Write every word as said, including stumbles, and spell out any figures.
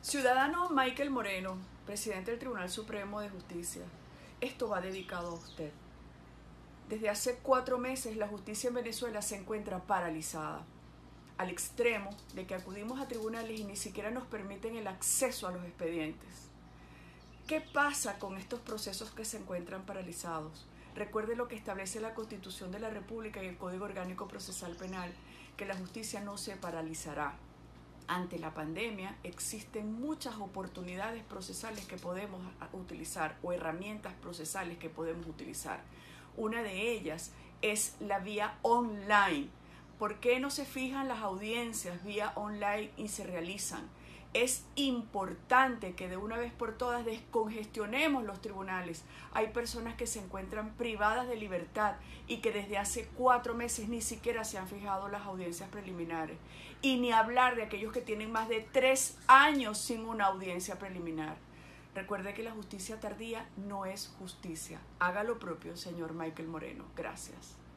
Ciudadano Michael Moreno, presidente del Tribunal Supremo de Justicia, esto va dedicado a usted. Desde hace cuatro meses la justicia en Venezuela se encuentra paralizada, al extremo de que acudimos a tribunales y ni siquiera nos permiten el acceso a los expedientes. ¿Qué pasa con estos procesos que se encuentran paralizados? Recuerde lo que establece la Constitución de la República y el Código Orgánico Procesal Penal, que la justicia no se paralizará. Ante la pandemia existen muchas oportunidades procesales que podemos utilizar o herramientas procesales que podemos utilizar. Una de ellas es la vía online. ¿Por qué no se fijan las audiencias vía online y se realizan? Es importante que de una vez por todas descongestionemos los tribunales. Hay personas que se encuentran privadas de libertad y que desde hace cuatro meses ni siquiera se han fijado las audiencias preliminares. Y ni hablar de aquellos que tienen más de tres años sin una audiencia preliminar. Recuerde que la justicia tardía no es justicia. Haga lo propio, señor Michael Moreno. Gracias.